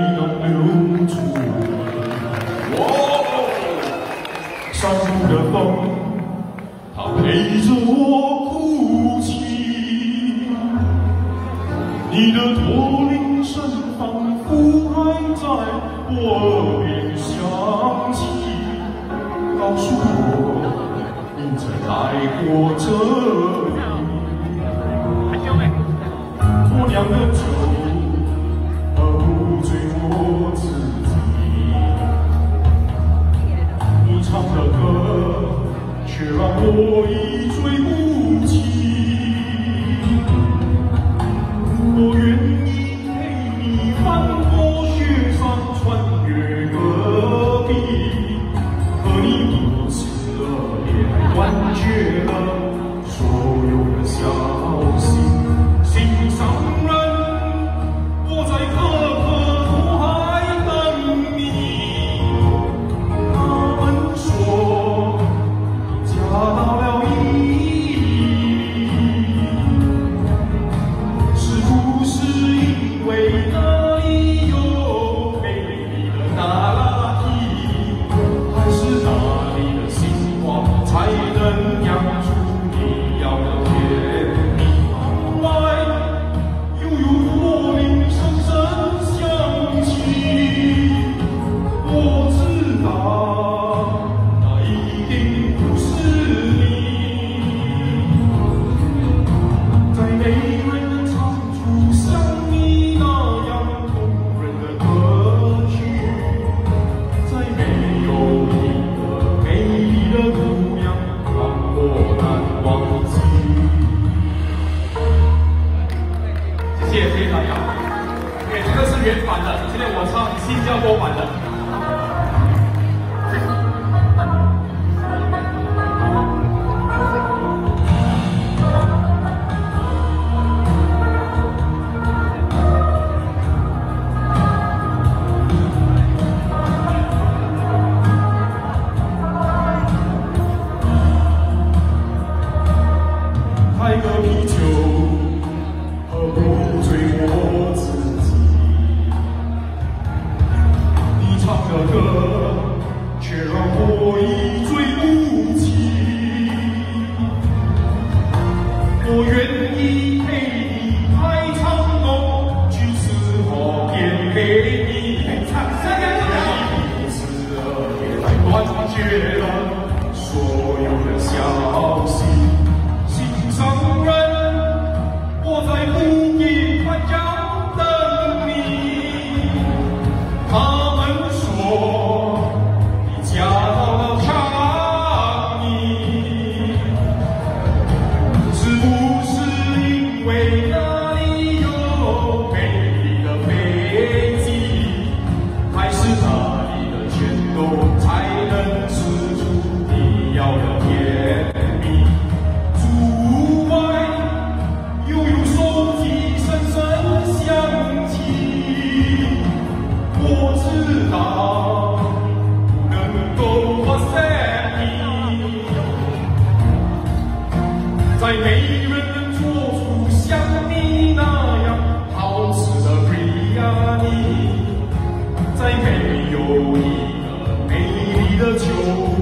能留住我。山谷的风，它陪着我哭泣。你的驼铃声仿佛还在我耳边响起，告诉我你曾来过这里。我酿的酒，何不醉我自己？你唱的歌，却让我一醉不起。我愿意陪你翻过雪山，穿越戈壁，和你彼此的恋爱，断绝了所有的消息。心上人，我在可可托海等你。他们说你嫁到了伊犁，是不是因为那里有美丽的那拉提，还是那里的星光才能酿出你要的甜蜜？外又有驼铃声声响起，我知道那一定不是你，在没人唱出像你那样动人的歌曲，在没有一个美丽的姑娘让我难忘记。谢谢大家。对，这个是原版的，现在我唱新加坡版的。开个啤酒，何不醉我自己？你唱的歌，却让我一醉不起。我愿意陪你开长龙，去吃火焰给你唱下彼此的恋爱，断绝了所有的消息。心上人，我在不夜宽江等你。他们说你嫁到了长宁，是不是因为那里有美丽的飞机，还是那里的拳头才能吃出你要的甜蜜？竹外又有手机声声响起，我知道不能够发现你，在没人能做出像你那样好吃的 biryani， 在没有一个美丽的酒